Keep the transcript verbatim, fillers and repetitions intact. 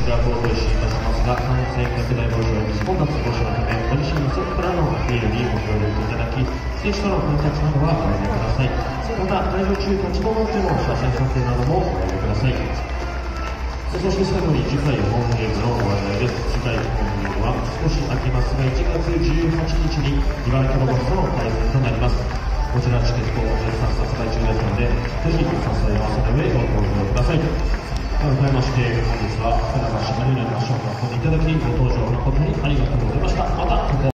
がご投資いたしますが、感染拡大防止及び混雑防止のため、ご自身の席からのアピールにご協力いただき、選手との混雑などはおやめください。また、会場中立ち止まっての写真撮影などもおやめください。そして最後に次回ホームゲームのご案内です。次回ホームゲームは少し空きますが、いちがつじゅうはちにちに茨城ロボットとの対戦となります。こちらチケット絶賛発売中ですので、ぜひお誘い合わせの上ご投票ください。改めまして、本日は船橋アリーナの足を運んでいただき、ご搭乗誠にありがとうございました。また